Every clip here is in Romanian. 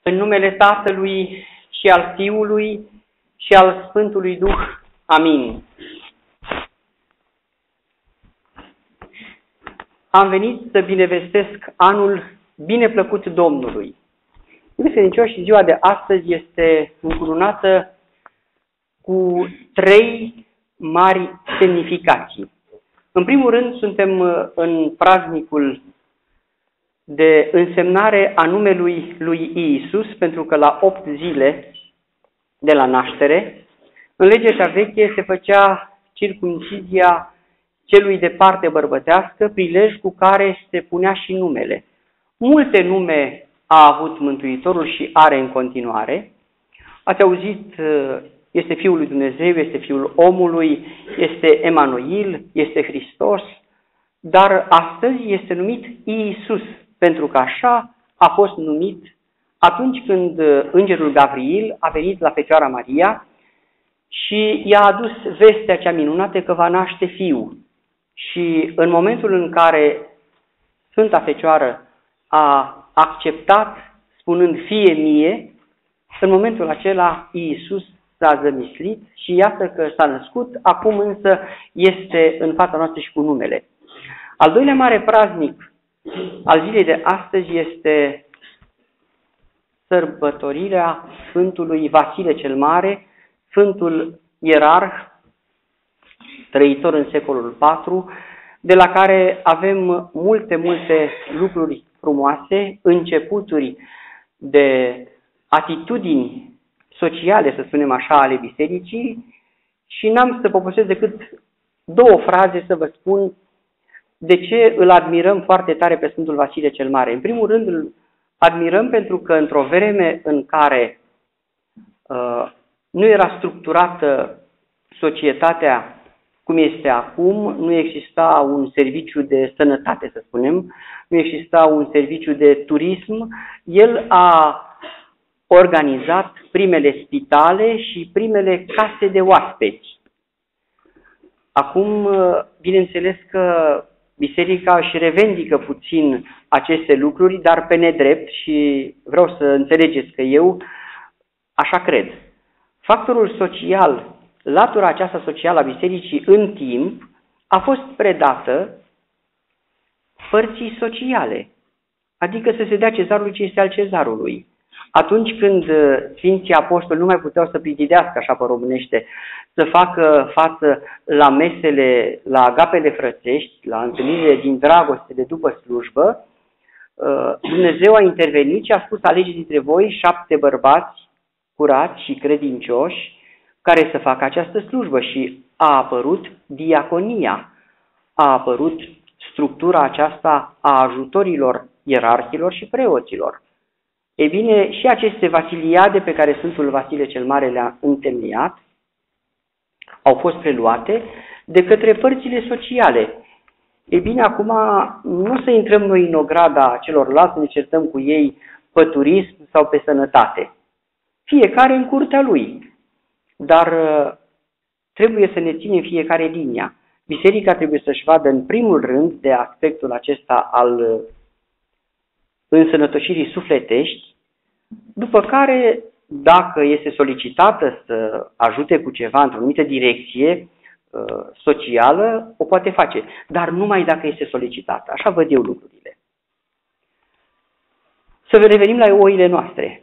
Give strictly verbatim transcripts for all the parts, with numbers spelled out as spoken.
În numele Tatălui și al Fiului și al Sfântului Duh. Amin. Am venit să binevestesc anul bineplăcut Domnului. Credincioși, ziua de astăzi este încununată cu trei mari semnificații. În primul rând, suntem în praznicul de însemnare a numelui lui Iisus, pentru că la opt zile de la naștere, în legea cea veche se făcea circumcizia celui de parte bărbătească, prilej cu care se punea și numele. Multe nume a avut Mântuitorul și are în continuare. Ați auzit, este Fiul lui Dumnezeu, este Fiul omului, este Emanuil, este Hristos, dar astăzi este numit Iisus, pentru că așa a fost numit atunci când îngerul Gavril a venit la Fecioara Maria și i-a adus vestea cea minunată că va naște fiu. Și în momentul în care Sfânta Fecioară a acceptat, spunând fie mie, în momentul acela Iisus s-a zămislit și iată că s-a născut, acum însă este în fața noastră și cu numele. Al doilea mare praznic al zilei de astăzi este sărbătorirea Sfântului Vasile cel Mare, Sfântul Ierarh, trăitor în secolul patru, de la care avem multe, multe lucruri frumoase, începuturi de atitudini sociale, să spunem așa, ale bisericii, și n-am să poposesc decât două fraze să vă spun de ce îl admirăm foarte tare pe Sfântul Vasile cel Mare. În primul rând îl admirăm pentru că într-o vreme în care uh, nu era structurată societatea cum este acum, nu exista un serviciu de sănătate, să spunem, nu exista un serviciu de turism, el a organizat primele spitale și primele case de oaspeți. Acum, bineînțeles că biserica își revendică puțin aceste lucruri, dar pe nedrept, și vreau să înțelegeți că eu așa cred. Factorul social, latura aceasta socială a bisericii în timp, a fost predată părții sociale, adică să se dea cezarului ce este al cezarului. Atunci când Sfinții Apostoli nu mai puteau să pitidească, așa pe românește, să facă față la mesele, la agapele frățești, la întâlnirile din dragoste de după slujbă, Dumnezeu a intervenit și a spus: alegeți dintre voi șapte bărbați curați și credincioși care să facă această slujbă, și a apărut diaconia, a apărut structura aceasta a ajutorilor ierarhilor și preoților. Ei bine, și aceste vasiliade pe care Sfântul Vasile cel Mare le-a întemeiat au fost preluate de către părțile sociale. Ei bine, acum nu să intrăm noi în ograda celorlalți, să ne certăm cu ei pe turism sau pe sănătate. Fiecare în curtea lui. Dar trebuie să ne ținem fiecare linia. Biserica trebuie să-și vadă în primul rând de aspectul acesta al însănătoșirii sufletești, după care, dacă este solicitată să ajute cu ceva într-o anumită direcție uh, socială, o poate face, dar numai dacă este solicitată. Așa văd eu lucrurile. Să revenim la oile noastre.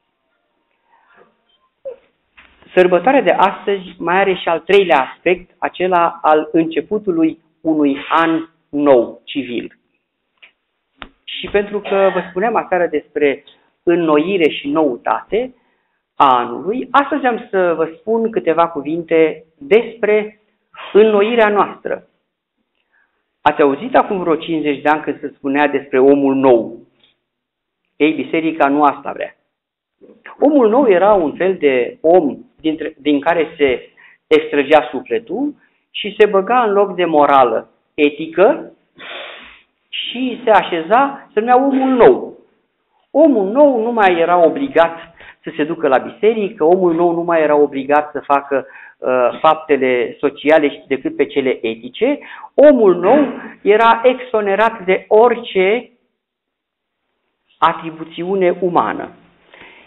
Sărbătoarea de astăzi mai are și al treilea aspect, acela al începutului unui an nou, civil. Și pentru că vă spuneam aseară despre înnoire și noutate a anului, astăzi am să vă spun câteva cuvinte despre înnoirea noastră. Ați auzit acum vreo cincizeci de ani când se spunea despre omul nou? Ei, biserica nu asta vrea. Omul nou era un fel de om dintre, din care se extrăgea sufletul și se băga în loc de morală etică și se așeza, se numea omul nou. Omul nou nu mai era obligat să se ducă la biserică, omul nou nu mai era obligat să facă uh, faptele sociale decât pe cele etice. Omul nou era exonerat de orice atribuțiune umană.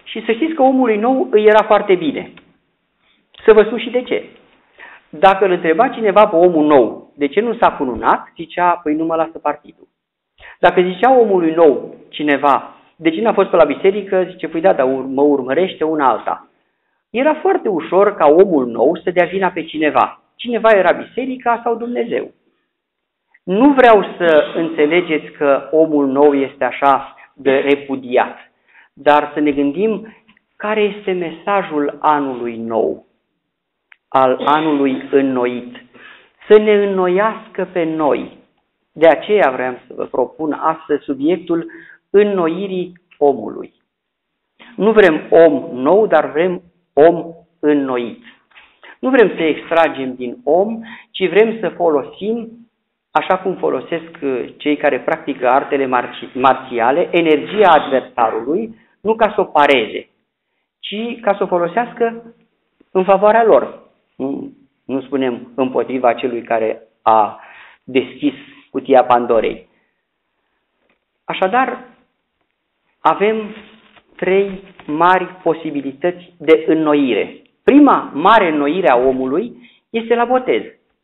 Și să știți că omului nou îi era foarte bine. Să vă spun și de ce. Dacă îl întreba cineva pe omul nou, de ce nu s-a cununat, zicea, păi nu mă lasă partidul. Dacă zicea omului nou cineva, de ce n-a fost pe la biserică, zice, păi da, dar mă urmărește una alta. Era foarte ușor ca omul nou să dea vina pe cineva. Cineva era biserica sau Dumnezeu. Nu vreau să înțelegeți că omul nou este așa de repudiat, dar să ne gândim care este mesajul anului nou, al anului înnoit. Să ne înnoiască pe noi. De aceea vreau să vă propun astăzi subiectul înnoirii omului. Nu vrem om nou, dar vrem om înnoit. Nu vrem să extragem din om, ci vrem să folosim, așa cum folosesc cei care practică artele marțiale, energia adversarului, nu ca să o pareze, ci ca să o folosească în favoarea lor. Nu, nu spunem împotriva celui care a deschis cutia Pandorei. Așadar, avem trei mari posibilități de înnoire. Prima mare înnoire a omului este la botez.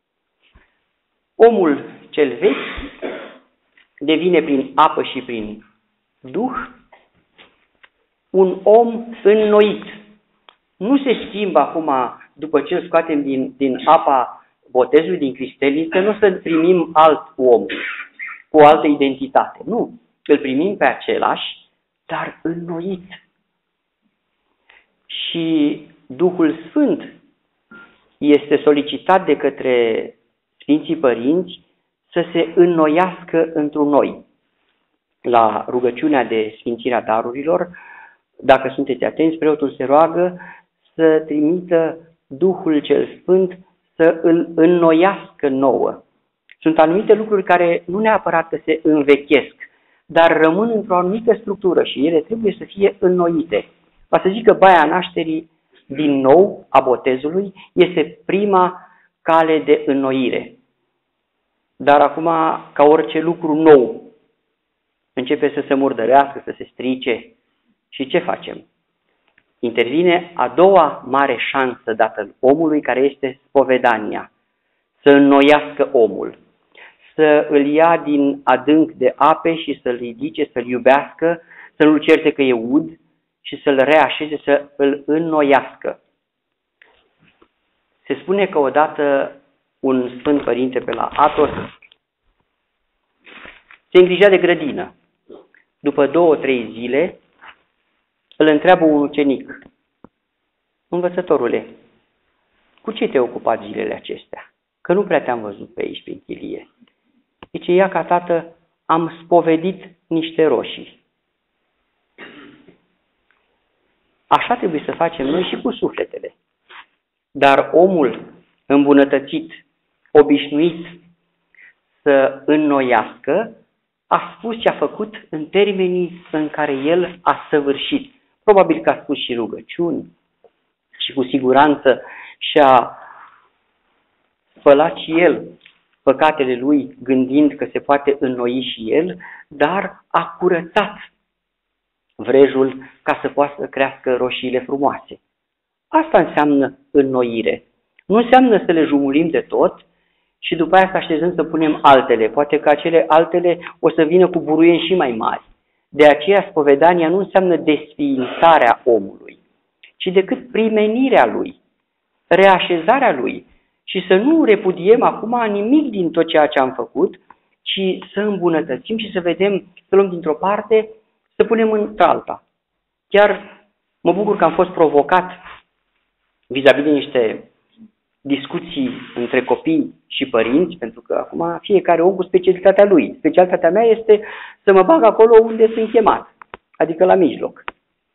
Omul cel vechi devine prin apă și prin duh un om înnoit. Nu se schimbă acum, după ce îl scoatem din, din apa botezului, din cristelniță, nu să primim alt om cu o altă identitate. Nu, îl primim pe același, dar înnoit. Și Duhul Sfânt este solicitat de către Sfinții Părinți să se înnoiască într-un noi. La rugăciunea de sfințirea darurilor, dacă sunteți atenți, preotul se roagă să trimită Duhul cel Sfânt să îl înnoiască nouă. Sunt anumite lucruri care nu neapărat că se învechesc, dar rămân într-o anumită structură și ele trebuie să fie înnoite. Va să zic că baia nașterii din nou a botezului este prima cale de înnoire. Dar acum, ca orice lucru nou, începe să se murdărească, să se strice. Și ce facem? Intervine a doua mare șansă dată omului, care este spovedania. Să înnoiască omul. Să îl ia din adânc de ape și să-l ridice, să-l iubească, să nu-l certe că e ud și să-l reașeze, să îl înnoiască. Se spune că odată un Sfânt Părinte pe la Athos se îngrija de grădină. După două, trei zile, îl întreabă un ucenic: învățătorule, cu ce te-ai ocupat zilele acestea? Că nu prea te-am văzut pe aici, prin chilie. Zice, ia ca tată, am spovedit niște roșii. Așa trebuie să facem noi și cu sufletele. Dar omul îmbunătățit, obișnuit să înnoiască, a spus ce a făcut în termenii în care el a săvârșit. Probabil că a spus și rugăciuni și cu siguranță și-a spălat și el păcatele lui gândind că se poate înnoi și el, dar a curățat vrejul ca să poată să crească roșiile frumoase. Asta înseamnă înnoire. Nu înseamnă să le jumulim de tot și după aia să așteptăm să punem altele. Poate că acele altele o să vină cu buruieni și mai mari. De aceea spovedania nu înseamnă desființarea omului, ci decât primenirea lui, reașezarea lui. Și să nu repudiem acum nimic din tot ceea ce am făcut, ci să îmbunătățim și să vedem, să luăm dintr-o parte, să punem într-alta. Chiar mă bucur că am fost provocat vis-a-vis de niște discuții între copii și părinți, pentru că acum fiecare om cu specialitatea lui. Specialitatea mea este să mă bag acolo unde sunt chemat, adică la mijloc.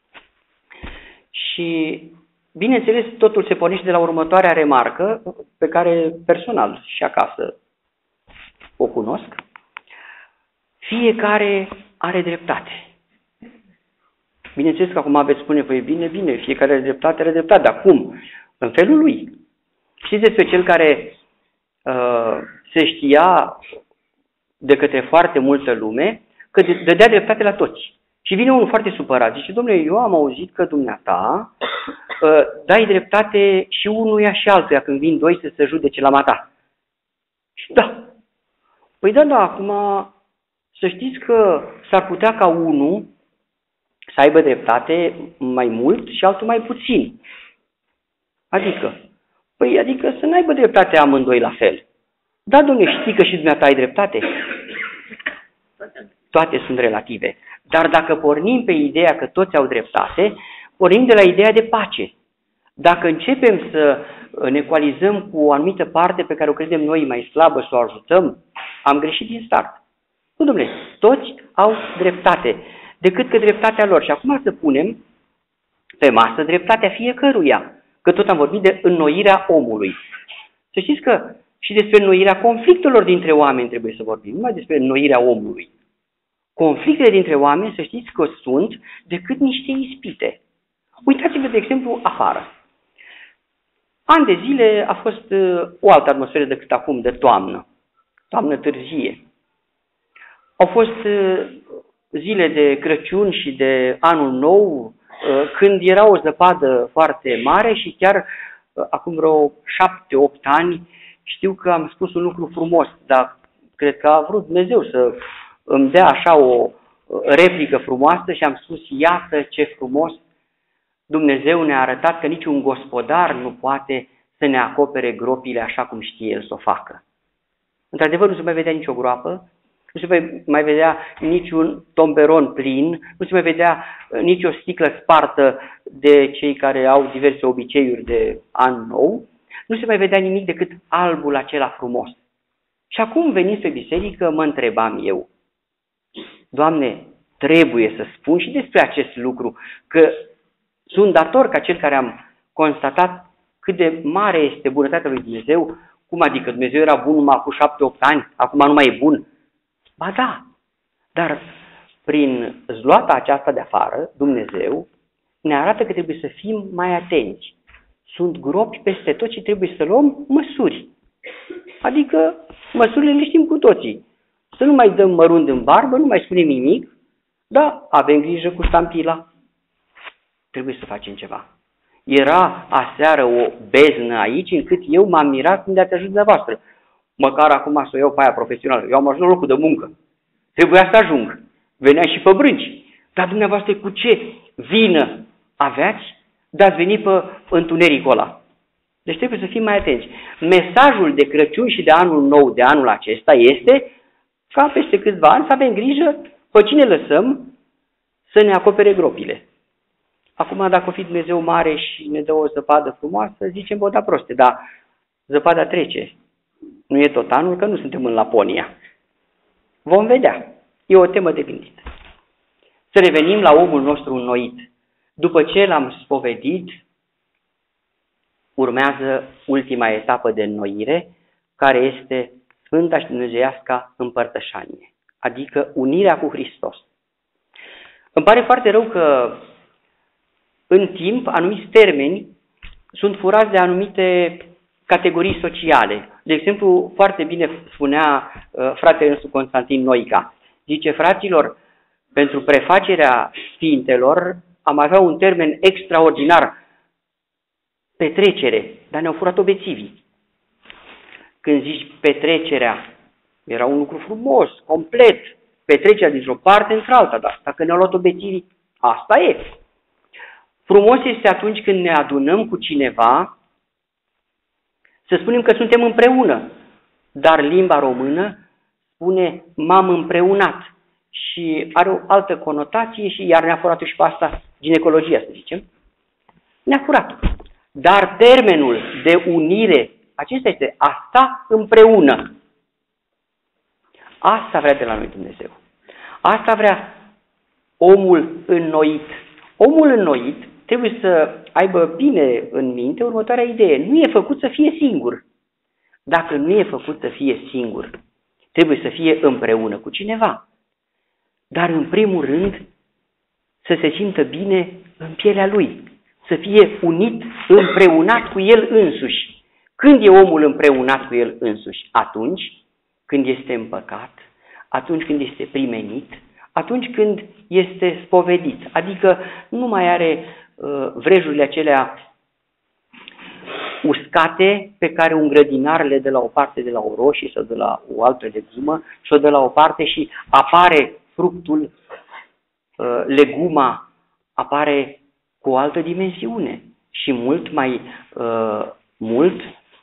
Și, bineînțeles, totul se pornește de la următoarea remarcă, pe care personal și acasă o cunosc. Fiecare are dreptate. Bineînțeles că acum veți spune, păi bine, bine, fiecare are dreptate, are dreptate, dar cum? În felul lui. Știți despre cel care uh, se știa de către foarte multă lume că dădea dreptate la toți. Și vine unul foarte supărat. Zice, domnule, eu am auzit că dumneata uh, dai dreptate și unuia și altuia când vin doi să se judece la mata. Și da. Păi da, da, acum să știți că s-ar putea ca unul să aibă dreptate mai mult și altul mai puțin. Adică, păi adică să n-aibă dreptate amândoi la fel. Da, domnule, știi că și dumneata ai dreptate? Toate sunt relative. Dar dacă pornim pe ideea că toți au dreptate, pornim de la ideea de pace. Dacă începem să ne coalizăm cu o anumită parte pe care o credem noi mai slabă, să o ajutăm, am greșit din start. Nu, domnule, toți au dreptate, decât că dreptatea lor. Și acum să punem pe masă dreptatea fiecăruia, că tot am vorbit de înnoirea omului. Să știți că și despre înnoirea conflictelor dintre oameni trebuie să vorbim, nu numai despre înnoirea omului. Conflictele dintre oameni, să știți că sunt decât niște ispite. Uitați-vă, de exemplu, afară. Ani de zile a fost uh, o altă atmosferă decât acum, de toamnă. Toamnă târzie. Au fost uh, zile de Crăciun și de Anul Nou, uh, când era o zăpadă foarte mare și chiar uh, acum vreo șapte, opt ani știu că am spus un lucru frumos, dar cred că a vrut Dumnezeu să îmi dea așa o replică frumoasă și am spus, iată ce frumos, Dumnezeu ne-a arătat că niciun gospodar nu poate să ne acopere gropile așa cum știe El să o facă. Într-adevăr, nu se mai vedea nicio groapă, nu se mai vedea niciun tomberon plin, nu se mai vedea nicio sticlă spartă de cei care au diverse obiceiuri de an nou, nu se mai vedea nimic decât albul acela frumos. Și acum, venind pe biserică, mă întrebam eu, Doamne, trebuie să spun și despre acest lucru, că sunt dator ca cel care am constatat cât de mare este bunătatea lui Dumnezeu. Cum adică Dumnezeu era bun numai cu șapte, opt ani, acum nu mai e bun? Ba da, dar prin zloata aceasta de afară, Dumnezeu ne arată că trebuie să fim mai atenți. Sunt gropi peste tot și trebuie să luăm măsuri. Adică măsurile le știm cu toții. Să nu mai dăm mărunt în barbă, nu mai spunem nimic, dar avem grijă cu ștampila. Trebuie să facem ceva. Era aseară o beznă aici, încât eu m-am mirat când ați ajuns dumneavoastră. Măcar acum să o iau pe aia profesională. Eu am ajuns la locul de muncă. Trebuia să ajung. Venea și pe brânci. Dar dumneavoastră cu ce vină aveați de ați venit pe întunericul ăla? Deci trebuie să fim mai atenți. Mesajul de Crăciun și de Anul Nou de anul acesta este ca peste câțiva ani să avem grijă pe cine lăsăm să ne acopere gropile. Acum, dacă o fi Dumnezeu mare și ne dă o zăpadă frumoasă, zicem, bă, da proste, dar zăpada trece. Nu e tot anul, că nu suntem în Laponia. Vom vedea. E o temă de gândit. Să revenim la omul nostru înnoit. După ce l-am spovedit, urmează ultima etapă de înnoire, care este Sfânta și Dumnezeiasca împărtășanie, adică unirea cu Hristos. Îmi pare foarte rău că în timp anumiți termeni sunt furați de anumite categorii sociale. De exemplu, foarte bine spunea uh, fratele nostru Constantin Noica. Zice, fraților, pentru prefacerea sfintelor am avea un termen extraordinar, petrecere, dar ne-au furat obețivii. Când zici petrecerea, era un lucru frumos, complet, petrecerea dintr-o parte într-alta, dar dacă ne-au luat obețivii, asta e. Frumos este atunci când ne adunăm cu cineva, să spunem că suntem împreună, dar limba română spune m-am împreunat și are o altă conotație și iar ne-a furat și pe asta ginecologia, să zicem. Ne-a furat. Dar termenul de unire, acesta este a sta împreună. Asta vrea de la noi Dumnezeu. Asta vrea omul înnoit. Omul înnoit trebuie să aibă bine în minte următoarea idee. Nu e făcut să fie singur. Dacă nu e făcut să fie singur, trebuie să fie împreună cu cineva. Dar în primul rând să se simtă bine în pielea lui. Să fie unit, împreunat cu el însuși. Când e omul împreunat cu el însuși? Atunci când este în păcat, atunci când este primenit, atunci când este spovedit, adică nu mai are uh, vrejurile acelea uscate pe care un grădinar le dă la o parte de la o roșie sau de la o altă legumă și o dă la o parte și apare fructul, uh, leguma apare cu o altă dimensiune și mult mai uh, mult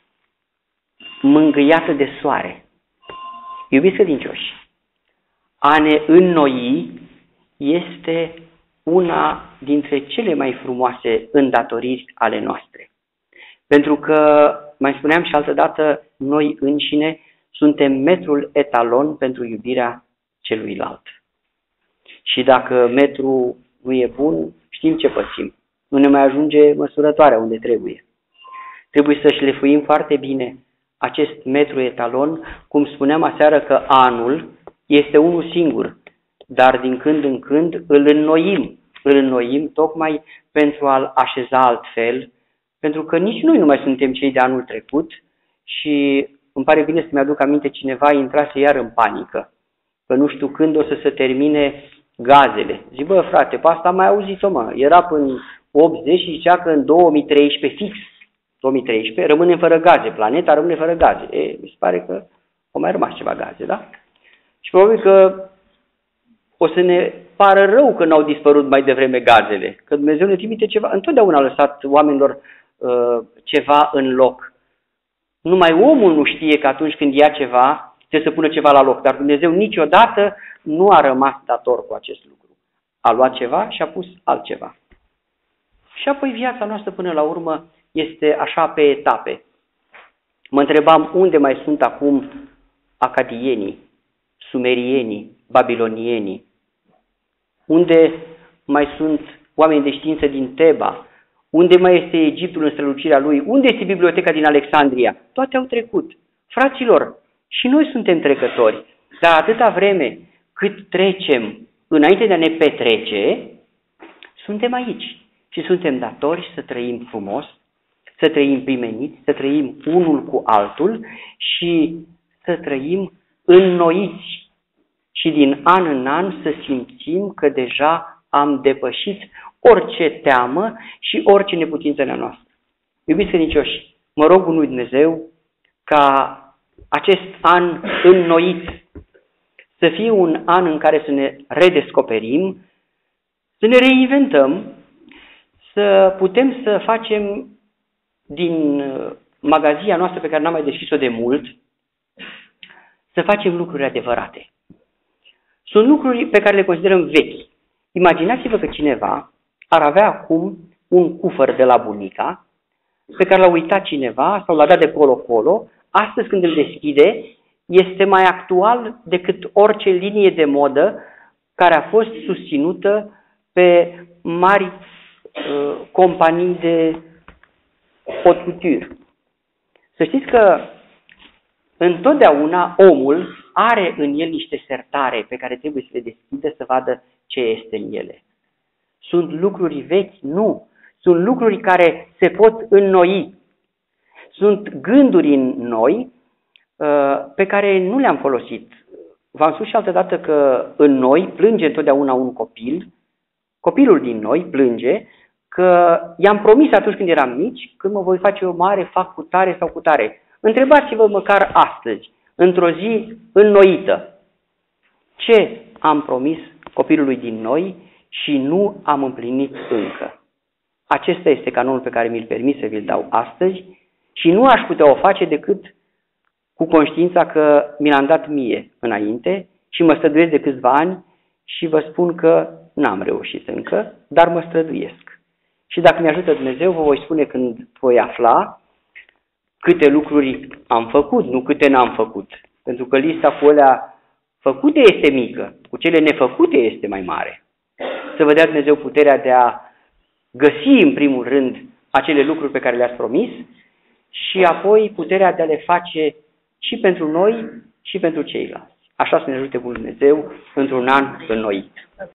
mângâiată de soare. Iubiți credincioși, a ne înnoi este una dintre cele mai frumoase îndatoriri ale noastre. Pentru că, mai spuneam și altădată, noi înșine suntem metrul etalon pentru iubirea celuilalt. Și dacă metrul nu e bun, știm ce pățim. Nu ne mai ajunge măsurătoarea unde trebuie. Trebuie să șlefuim foarte bine acest metru etalon, cum spuneam aseară că anul este unul singur, dar din când în când îl înnoim. Îl înnoim tocmai pentru a-l așeza altfel, pentru că nici noi nu mai suntem cei de anul trecut și îmi pare bine să mi-aduc aminte, cineva intrase iar în panică, că nu știu când o să se termine gazele. Zic, bă, frate, pe asta am mai auzit-o, mă. Era până optzeci și zicea că în două mii treisprezece, fix două mii treisprezece, rămânem fără gaze. Planeta rămâne fără gaze. E, mi se pare că au mai rămas ceva gaze, da? Și probabil că o să ne pară rău că n-au dispărut mai devreme gazele. Că Dumnezeu ne trimite ceva. Întotdeauna a lăsat oamenilor uh, ceva în loc. Numai omul nu știe că atunci când ia ceva, trebuie să pună ceva la loc. Dar Dumnezeu niciodată nu a rămas dator cu acest lucru. A luat ceva și a pus altceva. Și apoi viața noastră până la urmă este așa pe etape. Mă întrebam unde mai sunt acum acadienii, sumerienii, babilonienii, unde mai sunt oameni de știință din Teba, unde mai este Egiptul în strălucirea lui, unde este biblioteca din Alexandria. Toate au trecut. Fraților, și noi suntem trecători, dar atâta vreme cât trecem înainte de a ne petrece, suntem aici și suntem datori să trăim frumos, să trăim primeniți, să trăim unul cu altul și să trăim înnoiți și din an în an să simțim că deja am depășit orice teamă și orice neputință a noastră. Iubiți credincioși, mă rog unui Dumnezeu ca acest an înnoit să fie un an în care să ne redescoperim, să ne reinventăm, să putem să facem din magazia noastră pe care n-am mai deschis-o de mult, să facem lucruri adevărate. Sunt lucruri pe care le considerăm vechi. Imaginați-vă că cineva ar avea acum un cufăr de la bunica, pe care l-a uitat cineva sau l-a dat de colo-colo, astăzi când îl deschide, este mai actual decât orice linie de modă care a fost susținută pe mari uh, companii de haute couture. Să știți că întotdeauna omul are în el niște sertare pe care trebuie să le deschidă să vadă ce este în ele. Sunt lucruri vechi? Nu. Sunt lucruri care se pot înnoi. Sunt gânduri în noi pe care nu le-am folosit. V-am spus și altădată că în noi plânge întotdeauna un copil. Copilul din noi plânge că i-am promis atunci când eram mici, când mă voi face o mare, fac cu tare sau cu tare. Întrebați-vă măcar astăzi, într-o zi înnoită, ce am promis copilului din noi și nu am împlinit încă. Acesta este canonul pe care mi-l permit să vi-l dau astăzi și nu aș putea o face decât cu conștiința că mi l-am dat mie înainte și mă străduiesc de câțiva ani și vă spun că n-am reușit încă, dar mă străduiesc. Și dacă mi-ajută Dumnezeu, vă voi spune când voi afla câte lucruri am făcut, nu câte n-am făcut. Pentru că lista cu alea făcute este mică, cu cele nefăcute este mai mare. Să vă dea Dumnezeu puterea de a găsi în primul rând acele lucruri pe care le-ați promis și apoi puterea de a le face și pentru noi și pentru ceilalți. Așa să ne ajute Bunul Dumnezeu într-un an înnoit.